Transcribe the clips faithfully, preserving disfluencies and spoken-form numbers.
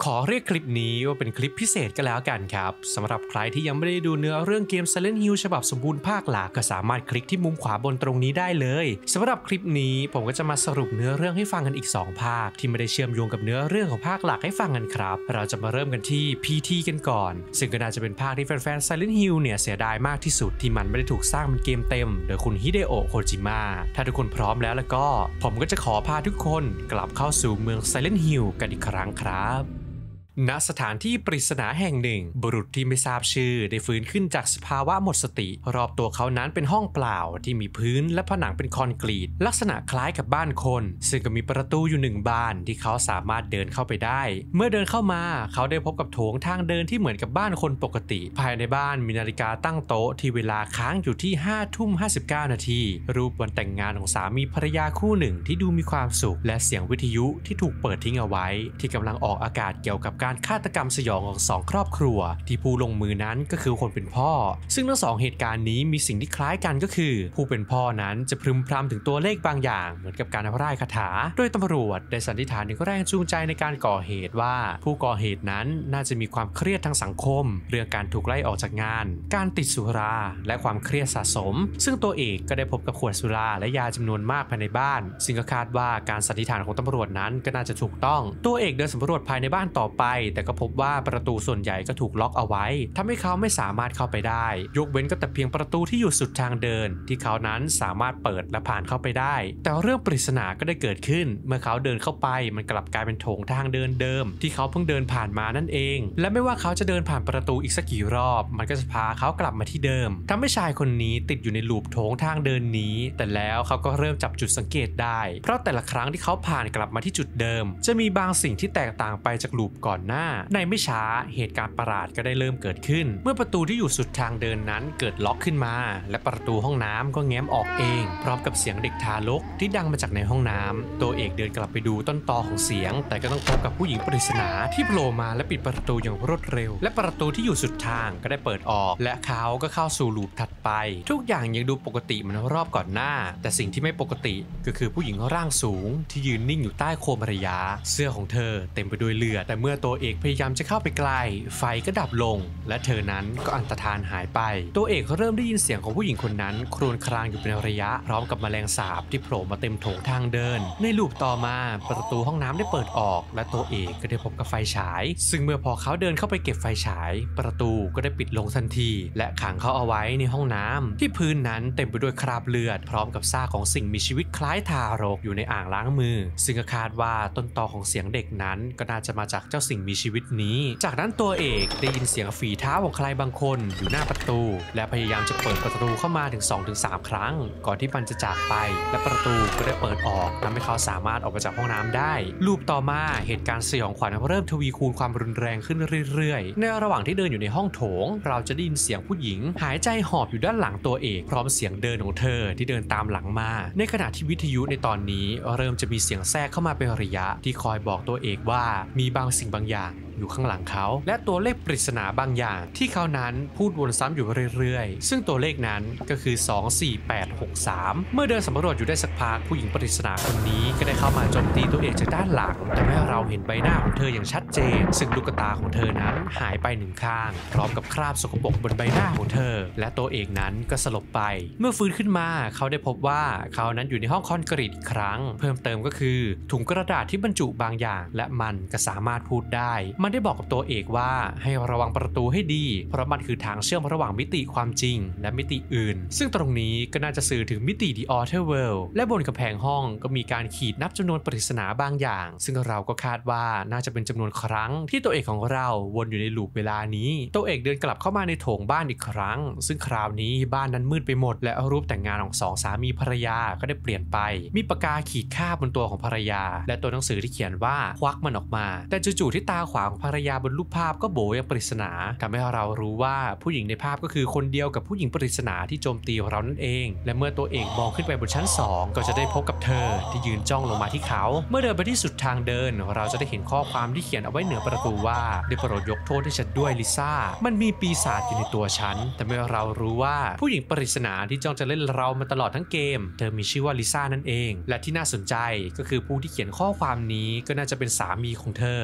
ขอเรียกคลิปนี้ว่าเป็นคลิปพิเศษก็แล้วกันครับสำหรับใครที่ยังไม่ได้ดูเนื้อเรื่องเกม Silent Hill ฉบับสมบูรณ์ภาคหลักก็สามารถคลิกที่มุมขวาบนตรงนี้ได้เลยสำหรับคลิปนี้ผมก็จะมาสรุปเนื้อเรื่องให้ฟังกันอีกสองภาคที่ไม่ได้เชื่อมโยงกับเนื้อเรื่องของภาคหลักให้ฟังกันครับเราจะมาเริ่มกันที่ พี ที กันก่อนซึ่งก็น่าจะเป็นภาคที่แฟนๆ Silent Hill เนี่ยเสียดายมากที่สุดที่มันไม่ได้ถูกสร้างเป็นเกมเต็มโดยคุณฮิเดโอะโคจิมะถ้าทุกคนพร้อมแล้วแล้วก็ผมก็จะขอพาทุกคนกลับเข้าสู่เมือง Silent Hill กันอีกครั้งครับณสถานที่ปริศนาแห่งหนึ่งบุรุษที่ไม่ทราบชื่อได้ฟื้นขึ้นจากสภาวะหมดสติรอบตัวเขานั้นเป็นห้องเปล่าที่มีพื้นและผนังเป็นคอนกรีตลักษณะคล้ายกับบ้านคนซึ่งก็มีประตูอยู่หนึ่งบานที่เขาสามารถเดินเข้าไปได้เมื่อเดินเข้ามาเขาได้พบกับโถงทางเดินที่เหมือนกับบ้านคนปกติภายในบ้านมีนาฬิกาตั้งโต๊ะที่เวลาค้างอยู่ที่ห้าทุ่มห้าสิบเก้านาทีรูปวันแต่งงานของสามีภรรยาคู่หนึ่งที่ดูมีความสุขและเสียงวิทยุที่ถูกเปิดทิ้งเอาไว้ที่กำลังออกอากาศเกี่ยวกับการฆาตกรรมสยองของสองครอบครัวที่ผู้ลงมือนั้นก็คือคนเป็นพ่อซึ่งทั้งสองเหตุการณ์นี้มีสิ่งที่คล้ายกันก็คือผู้เป็นพ่อนั้นจะพึมพำถึงตัวเลขบางอย่างเหมือนกับการร่ายคาถาโดยตำรวจได้สันนิษฐานถึงแรงจูงใจในการก่อเหตุว่าผู้ก่อเหตุนั้นน่าจะมีความเครียดทางสังคมเรื่องการถูกไล่ออกจากงานการติดสุราและความเครียดสะสมซึ่งตัวเอกก็ได้พบกับขวดสุราและยาจำนวนมากภายในบ้านซึ่งก็คาดว่าการสันนิษฐานของตำรวจนั้นก็น่าจะถูกต้องตัวเอกเดินสำรวจภายในบ้านต่อไปแต่ก็พบว่าประตูส่วนใหญ่ก็ถูกล็อกเอาไว้ทำให้เขาไม่สามารถเข้าไปได้ยกเว้นก็แต่เพียงประตูที่อยู่สุดทางเดินที่เขานั้นสามารถเปิดและผ่านเข้าไปได้แต่เรื่องปริศนาก็ได้เกิดขึ้นเมื่อเขาเดินเข้าไปมันกลับกลายเป็นโถงทางเดินเดิมที่เขาเพิ่งเดินผ่านมานั่นเองและไม่ว่าเขาจะเดินผ่านประตูอีกสักกี่รอบมันก็จะพาเขากลับมาที่เดิมทำให้ชายคนนี้ติดอยู่ในลูปโถงทางเดินนี้แต่แล้วเขาก็เริ่มจับจุดสังเกตได้เพราะแต่ละครั้งที่เขาผ่านกลับมาที่จุดเดิมจะมีบางสิ่งที่แตกต่างไปจากลูปก่อนหน้าในไม่ช้าเหตุการณ์ประหลาดก็ได้เริ่มเกิดขึ้นเมื่อประตูที่อยู่สุดทางเดินนั้นเกิดล็อกขึ้นมาและประตูห้องน้ำก็แง้มออกเองพร้อมกับเสียงเด็กทารกที่ดังมาจากในห้องน้ำตัวเอกเดินกลับไปดูต้นตอของเสียงแต่ก็ต้องพบกับผู้หญิงปริศนาที่โผล่มาและปิดประตูอย่างรวดเร็วและประตูที่อยู่สุดทางก็ได้เปิดออกและเขาก็เข้าสู่ลูปถัดไปทุกอย่างยังดูปกติเหมือนรอบก่อนหน้าแต่สิ่งที่ไม่ปกติก็คือผู้หญิงร่างสูงที่ยืนนิ่งอยู่ใต้โคมระยะเสื้อของเธอเต็มไปด้วยเลือดแต่เมื่อตัวเอกพยายามจะเข้าไปใกล้ไฟก็ดับลงและเธอนั้นก็อันตรธานหายไปตัวเอกเริ่มได้ยินเสียงของผู้หญิงคนนั้นครวญครางอยู่เป็นระยะพร้อมกับแมลงสาบที่โผล่มาเต็มโถงทางเดินในลูปต่อมาประตูห้องน้ำได้เปิดออกและตัวเอกก็ได้พบกับไฟฉายซึ่งเมื่อพอเขาเดินเข้าไปเก็บไฟฉายประตูก็ได้ปิดลงทันทีและขังเขาเอาไว้ในห้องน้ำที่พื้นนั้นเต็มไปด้วยคราบเลือดพร้อมกับซากของสิ่งมีชีวิตคล้ายทารกอยู่ในอ่างล้างมือซึ่งคาดว่าต้นตอของเสียงเด็กนั้นก็น่าจะมาจากเจ้าสิ่งมีชีวิตนี้จากนั้นตัวเอกได้ยินเสียงฝีเท้าของใครบางคนอยู่หน้าประตูและพยายามจะเปิดประตูเข้ามาถึง สองถึงสาม ครั้งก่อนที่มันจะจากไปและประตูก็ได้เปิดออกทำให้เขาสามารถออกมาจากห้องน้ำได้ลูปต่อมาเหตุการณ์สยองขวัญเริ่มทวีคูณความรุนแรงขึ้นเรื่อยๆในระหว่างที่เดินอยู่ในห้องโถงเราจะได้ยินเสียงผู้หญิงหายใจหอบอยู่ด้านหลังตัวเอกพร้อมเสียงเดินของเธอที่เดินตามหลังมาในขณะที่วิทยุในตอนนี้เริ่มจะมีเสียงแทรกเข้ามาเป็นระยะที่คอยบอกตัวเอกว่ามีบางสิ่งบางอย่างอยู่ข้างหลังเขาและตัวเลขปริศนาบางอย่างที่เขานั้นพูดวนซ้ำอยู่เรื่อยๆซึ่งตัวเลขนั้นก็คือสอง สี่ แปด หก สามเมื่อเดินสำรวจอยู่ได้สักพักผู้หญิงปริศนาคนนี้ก็ได้เข้ามาโจมตีตัวเอกจากด้านหลังทำให้เราเห็นใบหน้าของเธออย่างชัดเจนซึ่งลูกตาของเธอนั้นหายไปหนึ่งข้างพร้อมกับคราบสกปรกบนใบหน้าของเธอและตัวเอกนั้นก็สลบไปเมื่อฟื้นขึ้นมาเขาได้พบว่าเขานั้นอยู่ในห้องคอนกรีตอีกครั้งเพิ่มเติมก็คือถุงกระดาษที่บรรจุบางอย่างและมันก็สามารถพูดได้มันได้บอกกับตัวเอกว่าให้ระวังประตูให้ดีเพราะมันคือทางเชื่อมระหว่างมิติความจริงและมิติอื่นซึ่งตรงนี้ก็น่าจะสื่อถึงมิติ The Outer World และบนกำแพงห้องก็มีการขีดนับจำนวนปริศนาบางอย่างซึ่งเราก็คาดว่าน่าจะเป็นจำนวนครั้งที่ตัวเอกของเราวนอยู่ในลูปเวลานี้ตัวเอกเดินกลับเข้ามาในโถงบ้านอีกครั้งซึ่งคราวนี้บ้านนั้นมืดไปหมดและรูปแต่งงานของสองสามีภรรยาก็ได้เปลี่ยนไปมีปากกาขีดคาบบนตัวของภรรยาและตัวหนังสือที่เขียนว่าควักมันออกมาแต่จู่ๆที่ตาขวาของภรรยาบนรูปภาพก็โบอย่างปริศนาทำให้เรารู้ว่าผู้หญิงในภาพก็คือคนเดียวกับผู้หญิงปริศนาที่โจมตีเรานั่นเองและเมื่อตัวเอกมองขึ้นไปบนชั้นสองก็จะได้พบกับเธอที่ยืนจ้องลงมาที่เขาเมื่อเดินไปที่สุดทางเดินเราจะได้เห็นข้อความที่เขียนเอาไว้เหนือประตูว่าได้โปรดยกโทษให้ฉันด้วยลิซ่ามันมีปีศาจอยู่ในตัวฉันแต่เมื่อเรารู้ว่าผู้หญิงปริศนาที่จ้องจะเล่นเรามาตลอดทั้งเกมเธอมีชื่อว่าลิซ่านั่นเองและที่น่าสนใจก็คือผู้ที่เขียนข้อความนี้ก็น่าจะเป็นสามีของเธอที่ดู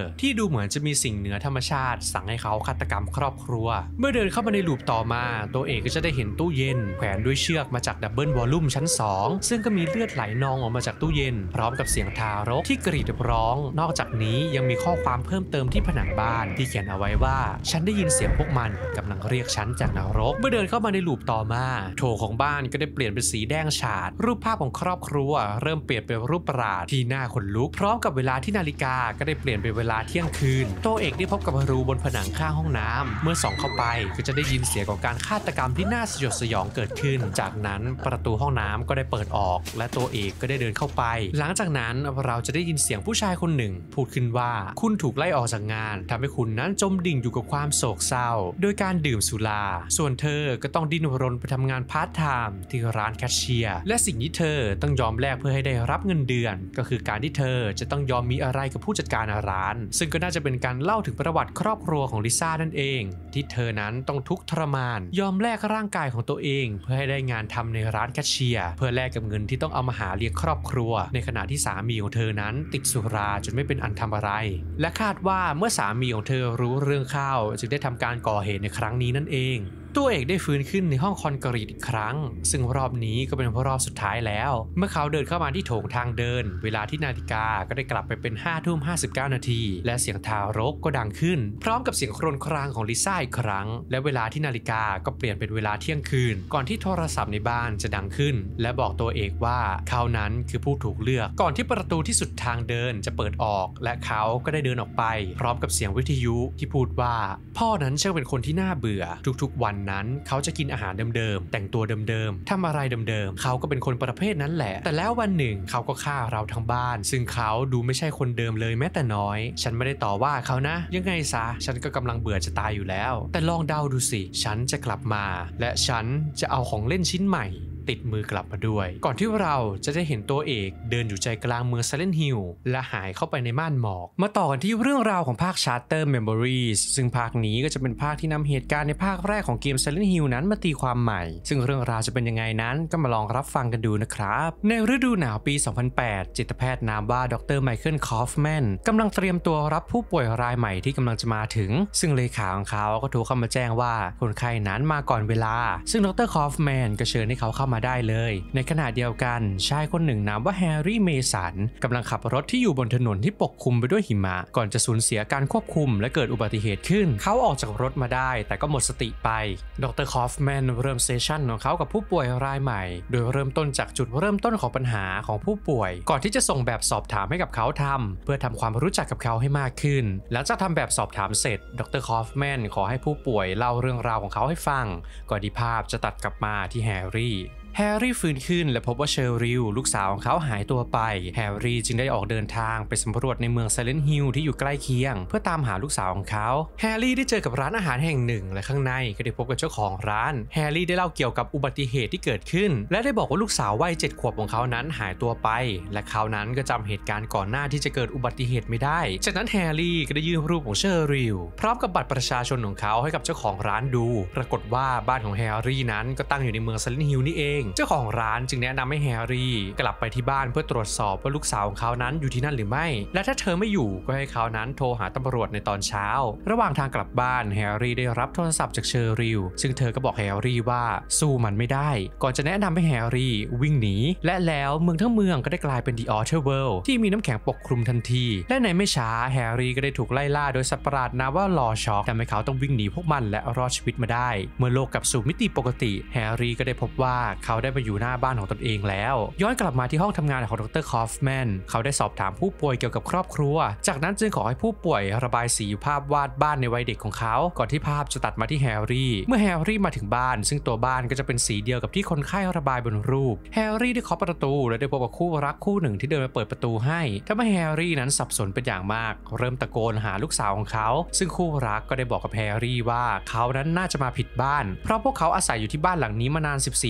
เหมือนจะมีสิ่งเหนือธรรมชาติสั่งให้เขาฆาตกรรมครอบครัวเมื่อเดินเข้ามาในลูปต่อมาตัวเอกก็จะได้เห็นตู้เย็นแขวนด้วยเชือกมาจากดับเบิลวอลลุ่มชั้นสองซึ่งก็มีเลือดไหลนองออกมาจากตู้เย็นพร้อมกับเสียงทารกที่กรีดร้องนอกจากนี้ยังมีข้อความเพิ่มเติมที่ผนังบ้านที่เขียนเอาไว้ว่าฉันได้ยินเสียงพวกมันกำลังเรียกฉันจากนรกเมื่อเดินเข้ามาในลูปต่อมาโถของบ้านก็ได้เปลี่ยนเป็นสีแดงฉาดรูปภาพของครอบครัวเริ่มเปลี่ยนเป็นรูปประหลาดที่น่าขนลุกพร้อมกับเวลาที่นาฬิกาก็ได้เปลี่ยนเป็นเวลาเที่ยงคืนตัวเอกได้พบกับรูบนผนังข้างห้องน้ำเมื่อส่องเข้าไปก็จะได้ยินเสียงของการฆาตกรรมที่น่าสยดสยองเกิดขึ้นจากนั้นประตูห้องน้ำก็ได้เปิดออกและตัวเอกก็ได้เดินเข้าไปหลังจากนั้นเราจะได้ยินเสียงผู้ชายคนหนึ่งพูดขึ้นว่าคุณถูกไล่ออกจากงานทำให้คุณนั้นจมดิ่งอยู่กับความโศกเศร้าโดยการดื่มสุราส่วนเธอก็ต้องดิ้นรนไปทำงานพาร์ทไทม์ที่ร้านแคชเชียร์และสิ่งที่เธอต้องยอมแลกเพื่อให้ได้รับเงินเดือนก็คือการที่เธอจะต้องยอมมีอะไรกับผู้จัดการร้านซึ่งก็น่าจะเป็นการเล่าถึงประวัติครอบครัวของลิซ่านั่นเองที่เธอนั้นต้องทุกข์ทรมานยอมแลกร่างกายของตัวเองเพื่อให้ได้งานทำในร้านแคชเชียร์เพื่อแลกกับเงินที่ต้องเอามาหาเลี้ยงครอบครัวในขณะที่สามีของเธอนั้นติดสุราจนไม่เป็นอันทำอะไรและคาดว่าเมื่อสามีของเธอรู้เรื่องเข้าจึงได้ทำการก่อเหตุในครั้งนี้นั่นเองตัวเอกได้ฟื้นขึ้นในห้องคอนกรีตอีกครั้งซึ่งรอบนี้ก็เป็นรอบสุดท้ายแล้วเมื่อเขาเดินเข้ามาที่โถงทางเดินเวลาที่นาฬิกาก็ได้กลับไปเป็นห้าทุ่มห้าสิบเก้านาทีและเสียงทารกก็ดังขึ้นพร้อมกับเสียงโครวญครางของลิซ่าอีกครั้งและเวลาที่นาฬิกาก็เปลี่ยนเป็นเวลาเที่ยงคืนก่อนที่โทรศัพท์ในบ้านจะดังขึ้นและบอกตัวเอกว่าเขานั้นคือผู้ถูกเลือกก่อนที่ประตูที่สุดทางเดินจะเปิดออกและเขาก็ได้เดินออกไปพร้อมกับเสียงวิทยุที่พูดว่าพ่อนั้นช่างเป็นคนที่น่าเบื่อทุกๆวันนั้นเขาจะกินอาหารเดิมๆแต่งตัวเดิมๆทำอะไรเดิมๆเขาก็เป็นคนประเภทนั้นแหละแต่แล้ววันหนึ่งเขาก็ฆ่าเราทั้งบ้านซึ่งเขาดูไม่ใช่คนเดิมเลยแม้แต่น้อยฉันไม่ได้ต่อว่าเขานะยังไงซะฉันก็กำลังเบื่อจะตายอยู่แล้วแต่ลองเดาดูสิฉันจะกลับมาและฉันจะเอาของเล่นชิ้นใหม่ติดมือกลับมาด้วยก่อนที่เราจะได้เห็นตัวเอกเดินอยู่ใจกลางเมือง Silent Hill และหายเข้าไปในม่านหมอกมาต่อกันที่เรื่องราวของภาค Shutter Memories ซึ่งภาคนี้ก็จะเป็นภาคที่นำเหตุการณ์ในภาคแรกของเกม Silent Hill นั้นมาตีความใหม่ซึ่งเรื่องราวจะเป็นยังไงนั้นก็มาลองรับฟังกันดูนะครับในฤดูหนาวปี สองพันแปด จิตแพทย์นามว่าดรไมเคิลคอฟแมนกำลังเตรียมตัวรับผู้ป่วยรายใหม่ที่กำลังจะมาถึงซึ่งเลขาของเขาก็โทรเข้ามาแจ้งว่าคนไข้นั้นมาก่อนเวลาซึ่งดรคอฟแมนก็เชิญให้เขาเข้ามาได้เลยในขณะเดียวกันชายคนหนึ่งนามว่าแฮร์รี่เมสันกำลังขับรถที่อยู่บนถนนที่ปกคลุมไปด้วยหิมะก่อนจะสูญเสียการควบคุมและเกิดอุบัติเหตุขึ้นเขาออกจากรถมาได้แต่ก็หมดสติไปดรคอฟแมนเริ่มเซสชั่นของเขากับผู้ป่วยรายใหม่โดยเริ่มต้นจากจุดเริ่มต้นของปัญหาของผู้ป่วยก่อนที่จะส่งแบบสอบถามให้กับเขาทำเพื่อทำความรู้จักกับเขาให้มากขึ้นหลังจากทำแบบสอบถามเสร็จดรคอฟแมนขอให้ผู้ป่วยเล่าเรื่องราวของเขาให้ฟังก่อนที่ภาพจะตัดกลับมาที่แฮร์รี่แฮร์รี่ฟื้นขึ้นและพบว่าเชอริลลูกสาวของเขาหายตัวไปแฮร์รี่จึงได้ออกเดินทางไปสำรวจในเมือง Silent Hill ที่อยู่ใกล้เคียงเพื่อตามหาลูกสาวของเขาแฮร์รี่ได้เจอกับร้านอาหารแห่งหนึ่งและข้างในก็ได้พบกับเจ้าของร้านแฮร์รี่ได้เล่าเกี่ยวกับอุบัติเหตุที่เกิดขึ้นและได้บอกว่าลูกสาววัยเจ็ดขวบของเขานั้นหายตัวไปและเขานั้นก็จำเหตุการณ์ก่อนหน้าที่จะเกิดอุบัติเหตุไม่ได้จากนั้นแฮร์รี่ก็ได้ยื่นรูปของเชอริลพร้อมกับบัตรประชาชนของเขาให้กับเจ้าของร้านดูปรากฏว่าบ้านของแฮร์รี่นั้นก็ตั้งอยู่ในเมือง Silent Hill นี่เองเจ้าของร้านจึงแนะนำให้แฮร์รี่กลับไปที่บ้านเพื่อตรวจสอบว่าลูกสาวของเขานั้นอยู่ที่นั่นหรือไม่และถ้าเธอไม่อยู่ก็ให้เขานั้นโทรหาตำรวจในตอนเช้าระหว่างทางกลับบ้านแฮร์รี่ได้รับโทรศัพท์จากเชอริลซึ่งเธอก็บอกแฮร์รี่ว่าสู้มันไม่ได้ก่อนจะแนะนำให้แฮร์รี่วิ่งหนีและแล้วเมืองทั้งเมืองก็ได้กลายเป็น The Outer World ที่มีน้ำแข็งปกคลุมทันทีและในไม่ช้าแฮร์รี่ก็ได้ถูกไล่ล่าโดยสัตว์ประหลาดนามว่าลอช็อกทำให้เขาต้องวิ่งหนีพวกมันและรอดชีวิตมาได้เมื่อโลกกลับสู่มิติปกติแฮร์รี่ก็ได้พบว่าเขาได้มาอยู่หน้าบ้านของตนเองแล้วย้อนกลับมาที่ห้องทำงานของดรคอฟแมนเขาได้สอบถามผู้ป่วยเกี่ยวกับครอบครัวจากนั้นจึงขอให้ผู้ป่วยระบายสีภาพวาดบ้านในวัยเด็กของเขาก่อนที่ภาพจะตัดมาที่แฮร์รี่เมื่อแฮร์รี่มาถึงบ้านซึ่งตัวบ้านก็จะเป็นสีเดียวกับที่คนไข้ระบายบนรูปแฮร์รี่ได้เคาะประตูและได้พบกับคู่รักคู่หนึ่งที่เดินมาเปิดประตูให้ทำให้แฮร์รี่นั้นสับสนเป็นอย่างมากเริ่มตะโกนหาลูกสาวของเขาซึ่งคู่รักก็ได้บอกกับแฮร์รี่ว่าเขานั้นน่าจะมาผิดบ้านเพราะพวกเขาอาศัยอยู่ที่บ้านหลังนี้มานานสิบสี่ปีแล้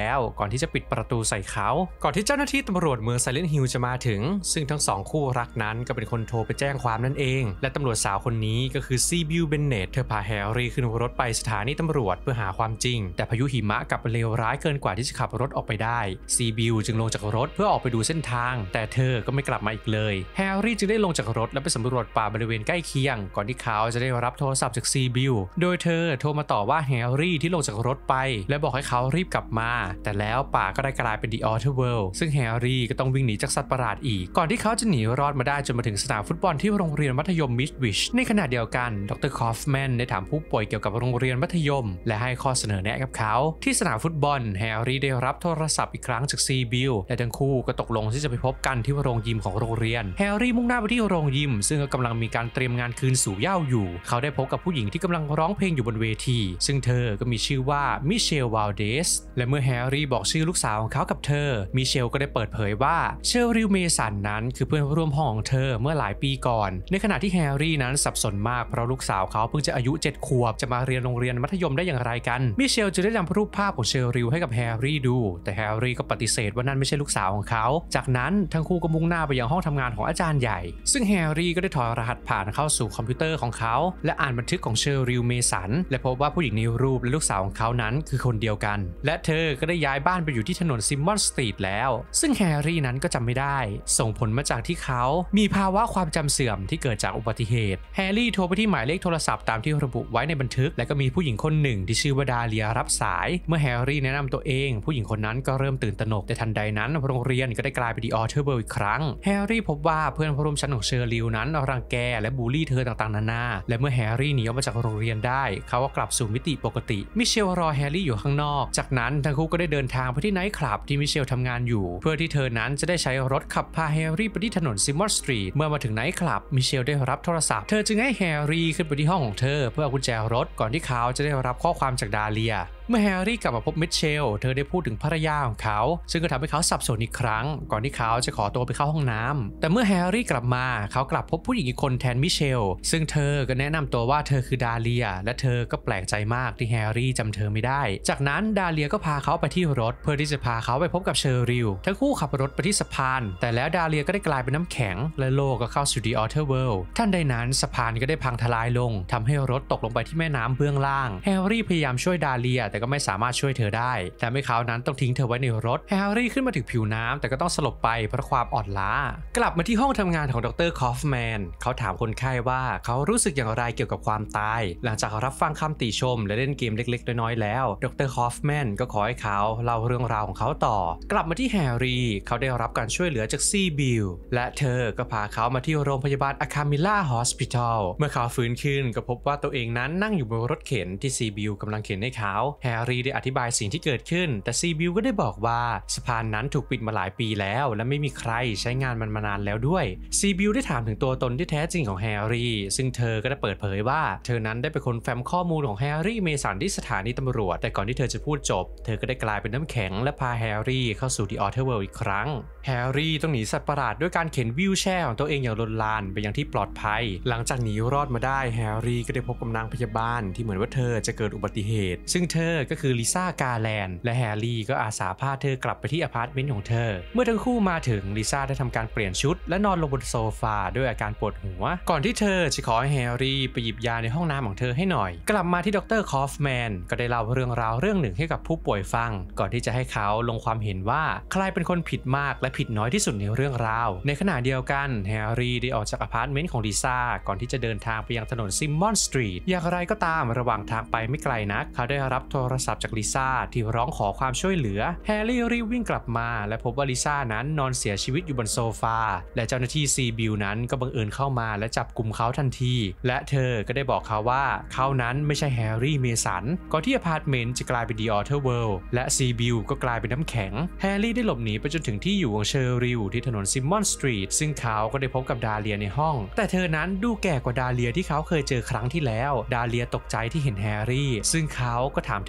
แล้วก่อนที่จะปิดประตูใส่เขาก่อนที่เจ้าหน้าที่ตำรวจเมืองไซเลนต์ฮิลจะมาถึงซึ่งทั้งสองคู่รักนั้นก็เป็นคนโทรไปแจ้งความนั่นเองและตำรวจสาวคนนี้ก็คือซีบิลเบนเนตเธอพาแฮร์รี่ขึ้นรถไปสถานีตำรวจเพื่อหาความจริงแต่พายุหิมะกลับเลวร้ายเกินกว่าที่จะขับรถออกไปได้ซีบิลจึงลงจากรถเพื่อออกไปดูเส้นทางแต่เธอก็ไม่กลับมาอีกเลยแฮร์รี่จึงได้ลงจากรถและไปสำรวจป่าบริเวณใกล้เคียงก่อนที่เขาจะได้รับโทรศัพท์จากซีบิลโดยเธอโทรมาต่อว่าแฮร์รี่ที่ลงจากรถไปและบอกให้เขารีบกลับมาแต่แล้วป่าก็ได้กลายเป็น The Outer World ซึ่งแฮร์รี่ก็ต้องวิ่งหนีจากสัตว์ประหลาดอีกก่อนที่เขาจะหนีรอดมาได้จนมาถึงสนามฟุตบอลที่โรงเรียนมัธยมมิดวิชในขณะเดียวกันดร.คอฟแมนได้ถามผู้ป่วยเกี่ยวกับโรงเรียนมัธยมและให้ข้อเสนอแนะกับเขาที่สนามฟุตบอลแฮร์รี่ได้รับโทรศัพท์อีกครั้งจากซีบิลและทั้งคู่ก็ตกลงที่จะไปพบกันที่โรงยิมของโรงเรียนแฮร์รี่มุ่งหน้าไปที่โรงยิมซึ่งกำลังมีการเตรียมงานคืนสู่เหย้าอยู่เขาได้พบกับผู้หญิงที่กำลังร้องเพลงอยู่บนเวทีซึ่งเธอก็มีชื่อว่ามิเชลวาลเดสและเมื่อแฮร์รี่บอกชื่อลูกสาวของเขากับเธอมิเชลก็ได้เปิดเผยว่าเชอริลเมสันนั้นคือเพื่อนร่วมห้องของเธอเมื่อหลายปีก่อนในขณะที่แฮร์รี่นั้นสับสนมากเพราะลูกสาวเขาเพิ่งจะอายุเจ็ดขวบจะมาเรียนโรงเรียนมัธยมได้อย่างไรกันมิเชลจะได้นำรูปภาพของเชอริลให้กับแฮร์รี่ดูแต่แฮร์รี่ก็ปฏิเสธว่านั่นไม่ใช่ลูกสาวของเขาจากนั้นทั้งคู่ก็มุ่งหน้าไปยังห้องทำงานของอาจารย์ใหญ่ซึ่งแฮร์รี่ก็ได้ถอดรหัสผ่านเข้าสู่คอมพิวเตอร์ของเขาและอ่านบันทึกของเชอริลเมสันและพบว่าผู้หญิงในรูปและลูกสาวของเขานั้นคือคนเดียวกันและเธอก็ได้ย้ายบ้านไปอยู่ที่ถนนซิมมอนสตรีทแล้วซึ่งแฮร์รี่นั้นก็จำไม่ได้ส่งผลมาจากที่เขามีภาวะความจำเสื่อมที่เกิดจากอุบัติเหตุแฮร์รี่โทรไปที่หมายเลขโทรศัพท์ตามที่ระบุไว้ในบันทึกและก็มีผู้หญิงคนหนึ่งที่ชื่อว่าดาเลียรับสายเมื่อแฮร์รี่แนะนำตัวเองผู้หญิงคนนั้นก็เริ่มตื่นตระหนกแต่ทันใดนั้นโรงเรียนก็ได้กลายเป็น The Outer World อีกครั้งแฮร์รี่พบว่าเพื่อนร่วมชั้นของเชอริลนั้นรังแกและบูลลี่เธอต่างๆนานาและเมื่อแฮร์รี่หนีออกมาจากโรงเรียนได้เขาก็กลับสู่มิติปกติมิเชลรอแฮร์รี่อยู่ข้างนอกจากนั้นทั้งคู่ก็ได้เดินทางไปที่ไนท์คลับที่มิเชลทำงานอยู่เพื่อที่เธอนั้นจะได้ใช้รถขับพาแฮร์รี่ไปที่ถนนซิมมอนสตรีทเมื่อมาถึงไนท์คลับมิเชลได้รับโทรศัพท์เธอจึงให้แฮร์รี่ขึ้นไปที่ห้องของเธอเพื่อเอากุญแจรถก่อนที่เขาจะได้รับข้อความจากดาเลียเมื่อแฮร์รี่กลับมาพบมิเชลเธอได้พูดถึงภรรยาของเขาซึ่งก็ทำให้เขาสับสนอีกครั้งก่อนที่เขาจะขอตัวไปเข้าห้องน้ำแต่เมื่อแฮร์รี่กลับมาเขากลับพบผู้หญิงอีกคนแทนมิเชลซึ่งเธอก็แนะนำตัวว่าเธอคือดาเลียและเธอก็แปลกใจมากที่แฮร์รี่จำเธอไม่ได้จากนั้นดาเลียก็พาเขาไปที่รถเพื่อที่จะพาเขาไปพบกับเชอริลทั้งคู่ขับรถไปที่สะพานแต่แล้วดาเลียก็ได้กลายเป็นน้ำแข็งและโลกก็เข้าสู่ The Outer World ทันใดนั้นสะพานก็ได้พังทลายลงทำให้รถตกลงไปที่แม่น้ำเบื้องล่างแฮร์รี่พยายามช่วยดาเลียแต่ก็ไม่สามารถช่วยเธอได้แต่ไม่เขานั้นต้องทิ้งเธอไว้ในรถแฮร์รี่ขึ้นมาถึงผิวน้ำแต่ก็ต้องสลบไปเพราะความอ่อนล้ากลับมาที่ห้องทำงานของดร.คอฟแมนเขาถามคนไข้ว่าเขารู้สึกอย่างไรเกี่ยวกับความตายหลังจากรับฟังคำติชมและเล่นเกมเล็กๆน้อยๆแล้วดร.คอฟแมนก็ขอให้เขาเล่าเรื่องราวของเขาต่อกลับมาที่แฮร์รี่เขาได้รับการช่วยเหลือจากซีบิลและเธอก็พาเขามาที่โรงพยาบาลอะคามิล่าฮอสพิทอลเมื่อเขาฟื้นขึ้นก็พบว่าตัวเองนั้นนั่งอยู่บนรถเข็นที่ซีบิลกำลังเข็นให้เขาแฮร์รี่ได้อธิบายสิ่งที่เกิดขึ้นแต่ซีบิลก็ได้บอกว่าสะพานนั้นถูกปิดมาหลายปีแล้วและไม่มีใครใช้งานมันมานานแล้วด้วยซีบิลได้ถามถึงตัวตนที่แท้จริงของแฮร์รี่ซึ่งเธอก็ได้เปิดเผยว่าเธอนั้นได้เป็นคนแฟ้มข้อมูลของแฮร์รี่เมสันที่สถานีตำรวจแต่ก่อนที่เธอจะพูดจบเธอก็ได้กลายเป็นน้ำแข็งและพาแฮร์รี่เข้าสู่ The Outer World อีกครั้งแฮร์รี่ต้องหนีสัตว์ประหลาดด้วยการเข็นวีลแชร์ของตัวเองอย่างลนลานไปยังที่ปลอดภัยหลังจากหนีรอดมาได้แฮร์รี่ก็ได้พบกับนางพยาบาลที่เหมือนว่าเธอจะเกิดอุบัติเหตุซึ่งเธอก็คือลิซ่ากาแลนและแฮร์รี่ก็อาสาพาเธอกลับไปที่อพาร์ตเมนต์ของเธอเมื่อทั้งคู่มาถึงลิซ่าได้ทำการเปลี่ยนชุดและนอนลงบนโซฟาด้วยอาการปวดหัวก่อนที่เธอจะขอให้แฮร์รี่ไปหยิบยาในห้องน้ำของเธอให้หน่อยกลับมาที่ดร.คอฟแมนก็ได้เล่าเรื่องราวเรื่องหนึ่งให้กับผู้ป่วยฟังก่อนที่จะให้เขาลงความเห็นว่าใครเป็นคนผิดมากและผิดน้อยที่สุดในเรื่องราวในขณะเดียวกันแฮร์รี่ได้ออกจากอพาร์ตเมนต์ของลิซ่าก่อนที่จะเดินทางไปยังถนนซิมมอนสตรีทอย่างไรก็ตามระหว่างทางไปไม่ไกลนักเขาได้รับโทรศัพท์จากลิซ่าที่ร้องขอความช่วยเหลือแฮร์รี่รีบวิ่งกลับมาและพบว่าลิซ่านั้นนอนเสียชีวิตอยู่บนโซฟาและเจ้าหน้าที่ซีบิลนั้นก็บังเอิญเข้ามาและจับกุมเขาทันทีและเธอก็ได้บอกเขาว่าเขานั้นไม่ใช่แฮร์รี่เมสันก่อนที่อพาร์ตเมนต์จะกลายเป็น The Outer World และซีบิลก็กลายเป็นน้ำแข็งแฮร์รี่ได้หลบหนีไปจนถึงที่อยู่ของเชอริลที่ถนนซิมมอนสตรีทซึ่งเขาก็ได้พบกับดาเลียในห้องแต่เธอนั้นดูแก่กว่าดาเลียที่เขาเคยเจอครั้งที่แล้วดาเลียตกใจที่เห็นแฮร์รี่ซึ่งเขาก็ถามเธ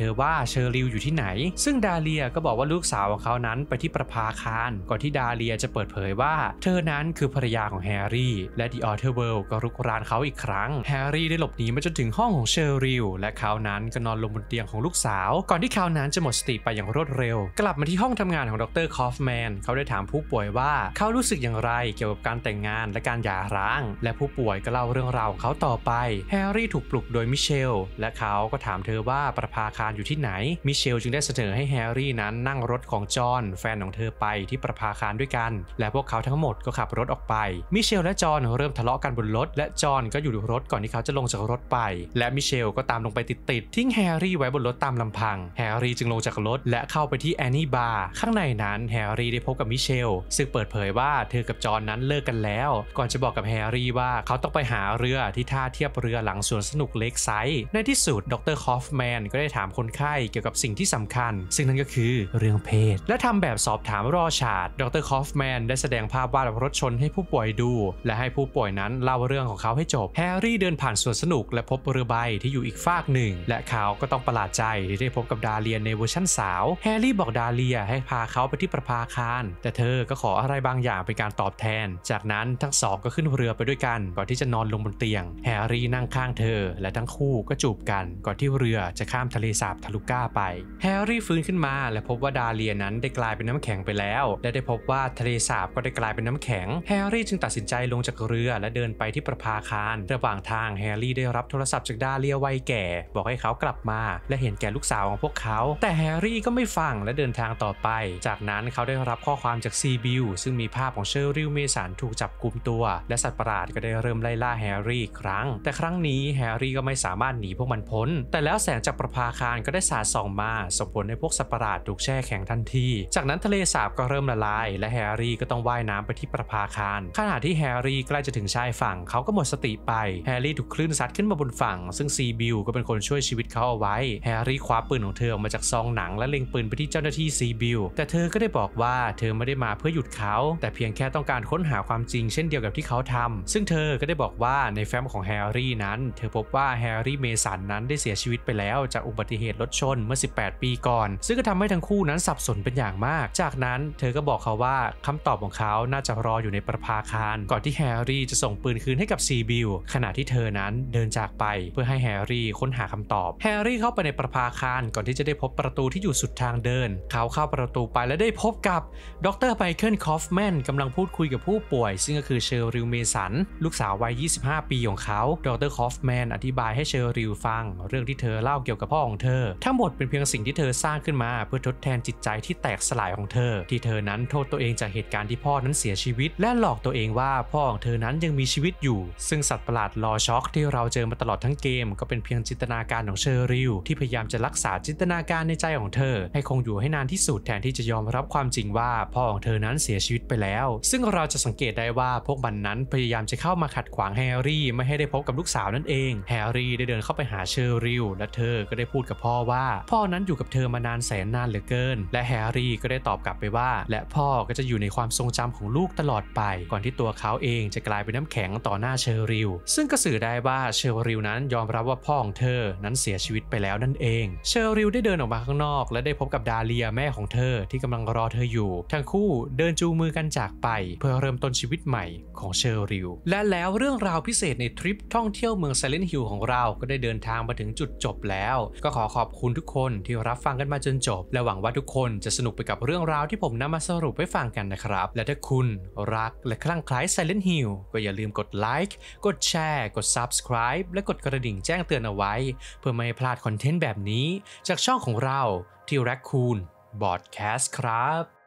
ธอว่าเชอริลอยู่ที่ไหนซึ่งดาเลียก็บอกว่าลูกสาวของเขานั้นไปที่ประภาคารก่อนที่ดาเลียจะเปิดเผยว่าเธอนั้นคือภรรยาของแฮร์รี่และดิออเทอร์เวิลด์ก็รุกรานเขาอีกครั้งแฮร์รี่ได้หลบหนีมาจนถึงห้องของเชอริลและเขานั้นก็นอนลงบนเตียงของลูกสาวก่อนที่เขานั้นจะหมดสติไปอย่างรวดเร็วกลับมาที่ห้องทำงานของดร.คอฟแมนเขาได้ถามผู้ป่วยว่าเขารู้สึกอย่างไรเกี่ยวกับการแต่งงานและการหย่าร้างและผู้ป่วยก็เล่าเรื่องราวของเขาต่อไปแฮร์รี่ถูกปลุกโดยมิเชลและเขาก็ถามเธอว่าประภาคารอยู่ที่ไหนมิเชลจึงได้เสนอให้แฮร์รี่นั้นนั่งรถของจอห์นแฟนของเธอไปที่ประภาคารด้วยกันและพวกเขาทั้งหมดก็ขับรถออกไปมิเชลและจอห์นเริ่มทะเลาะกันบนรถและจอห์นก็อยู่รถก่อนที่เขาจะลงจากรถไปและมิเชลก็ตามลงไปติดๆทิ้งแฮร์รี่ไว้บนรถตามลำพังแฮร์รี่จึงลงจากรถและเข้าไปที่แอนนี่บาร์ข้างในนั้นแฮร์รี่ได้พบกับมิเชลซึ่งเปิดเผยว่าเธอกับจอห์นนั้นเลิกกันแล้วก่อนจะบอกกับแฮร์รี่ว่าเขาต้องไปหาเรือที่ท่าเทียบเรือหลังสวนสนุกเลคไซด์ในที่สุดดร.คอฟแมนก็ได้ถามคนไข้เกี่ยวกับสิ่งที่สำคัญซึ่งนั่นก็คือเรื่องเพศและทำแบบสอบถามรอฉาดดร.คอฟแมนได้แสดงภาพวาดรถชนให้ผู้ป่วยดูและให้ผู้ป่วยนั้นเล่าเรื่องของเขาให้จบแฮร์รี่เดินผ่านสวนสนุกและพบเรือใบที่อยู่อีกฝากหนึ่งและเขาก็ต้องประหลาดใจที่ได้พบกับดาเลียในเวอร์ชั่นสาวแฮร์รี่บอกดาเลียให้พาเขาไปที่ประภาคารแต่เธอก็ขออะไรบางอย่างเป็นการตอบแทนจากนั้นทั้งสองก็ขึ้นเรือไปด้วยกันก่อนที่จะนอนลงบนเตียงแฮร์รี่นั่งข้างเธอและทั้งคู่ก็จูบกันก่อนที่เรือจะข้ามทะเลสาบทาลูก้าไปแฮร์รี่ฟื้นขึ้นมาและพบว่าดาเลียนั้นได้กลายเป็นน้ำแข็งไปแล้วและได้พบว่าทะเลสาบก็ได้กลายเป็นน้ำแข็งแฮร์รี่จึงตัดสินใจลงจากเรือและเดินไปที่ประภาคารระหว่างทางแฮร์รี่ได้รับโทรศัพท์จากดาเลียวัยแก่บอกให้เขากลับมาและเห็นแก่ลูกสาวของพวกเขาแต่แฮร์รี่ก็ไม่ฟังและเดินทางต่อไปจากนั้นเขาได้รับข้อความจากซีบิลซึ่งมีภาพของเชอริลเมสันถูกจับกุมตัวและสัตว์ประหลาดก็ได้เริ่มไล่ล่าแฮร์รี่อีกครั้งแต่ครั้งนี้แฮร์รี่ก็ไม่สามารถหนีพวกมันพ้นแต่แล้วแสงจากประภาคารก็ได้สาดส่องมาส่งผลให้พวกสัตว์ประหลาดถูกแช่แข็งทันทีจากนั้นทะเลสาบก็เริ่มละลายและแฮร์รี่ก็ต้องว่ายน้ำไปที่ประภาคารขณะที่แฮร์รี่ใกล้จะถึงชายฝั่งเขาก็หมดสติไปแฮร์รี่ถูกคลื่นซัดขึ้นมาบนฝั่งซึ่งซีบิลก็เป็นคนช่วยชีวิตเขาเอาไว้แฮร์รี่คว้าปืนของเธอออกมาจากซองหนังและเล็งปืนไปที่เจ้าหน้าที่ซีบิลแต่เธอก็ได้บอกว่าเธอไม่ได้มาเพื่อหยุดเขาแต่เพียงแค่ต้องการค้นหาความจริงเช่นเดียวกับที่เขาทำซึ่งเธอก็ได้บอกว่าในแฟ้มของแฮร์รี่นั้นเธอพบว่าแฮร์รี่เมสันนั้นได้เสียชีวิตไปแล้วจากอุบัติเหตุรถชนเมื่อสิบแปดปีก่อนซึ่งก็ทำให้ทั้งคู่นั้นสับสนเป็นอย่างมากจากนั้นเธอก็บอกเขาว่าคำตอบของเขาน่าจะรออยู่ในประภาคารก่อนที่แฮร์รี่จะส่งปืนคืนให้กับซีบิลขณะที่เธอนั้นเดินจากไปเพื่อให้แฮร์รี่ค้นหาคำตอบแฮร์รี่เข้าไปในประภาคารก่อนที่จะได้พบประตูที่อยู่สุดทางเดินเขาเข้าประตูไปและได้พบกับดร.ไมเคิลคอฟแมนกำลังพูดคุยกับผู้ป่วยซึ่งก็คือเชอริลเมสันลูกสาววัยยี่สิบห้าปีของเขาดร.คอฟแมนอธิบายให้เชอริลฟังเรื่องที่เธอเล่าเกี่ยวกับพ่อของเธอทั้งหมดเป็นเพียงสิ่งที่เธอสร้างขึ้นมาเพื่อทดแทนจิตใจที่แตกสลายของเธอที่เธอนั้นโทษตัวเองจากเหตุการณ์ที่พ่อนั้นเสียชีวิตและหลอกตัวเองว่าพ่อของเธอนั้นยังมีชีวิตอยู่ซึ่งสัตว์ประหลาดลอช็อกที่เราเจอมาตลอดทั้งเกมก็เป็นเพียงจินตนาการของเชอริลที่พยายามจะรักษาจินตนาการในใจของเธอให้คงอยู่ให้นานที่สุดแทนที่จะยอมรับความจริงว่าพ่อของเธอนั้นเสียชีวิตไปแล้วซึ่งเราจะสังเกตได้ว่าพวกมันนั้นพยายามจะเข้ามาขัดขวางแฮร์รี่ไม่ให้ได้พบกับลูกสาวนั่นเองแฮร์รี่ได้เดินเข้าไปหาเชอริลและเธอก็ได้พูดกับพ่อว่าพ่อนั้นอยู่กับเธอมานานแสนนานเหลือเกินและแฮร์รี่ก็ได้ตอบกลับไปว่าและพ่อก็จะอยู่ในความทรงจำของลูกตลอดไปก่อนที่ตัวเขาเองจะกลายเป็นน้ำแข็งต่อหน้าเชอริลซึ่งก็สื่อได้ว่าเชอริลนั้นยอมรับว่าพ่อของเธอนั้นเสียชีวิตไปแล้วนั่นเองเชอริลได้เดินออกมาข้างนอกและได้พบกับดาเลียแม่ของเธอที่กำลังรอเธออยู่ทั้งคู่เดินจูงมือกันจากไปเพื่อเริ่มต้นชีวิตใหม่ของเชอริลและแล้วเรื่องราวพิเศษในทริปท่องเที่ยวเมืองไซเลนต์ฮิลของเราก็ได้เดินทางมาถึงจุดจบแล้วก็ขอขอบคุณทุกคนที่รับฟังกันมาจนจบและหวังว่าทุกคนจะสนุกไปกับเรื่องราวที่ผมนำมาสรุปให้ฟังกันนะครับและถ้าคุณรักและคลั่งไคล้ Silent Hill ก็อย่าลืมกดไลค์กดแชร์กด Subscribe และกดกระดิ่งแจ้งเตือนเอาไว้เพื่อไม่ให้พลาดคอนเทนต์แบบนี้จากช่องของเราที่ Raccoon Podcast ครับ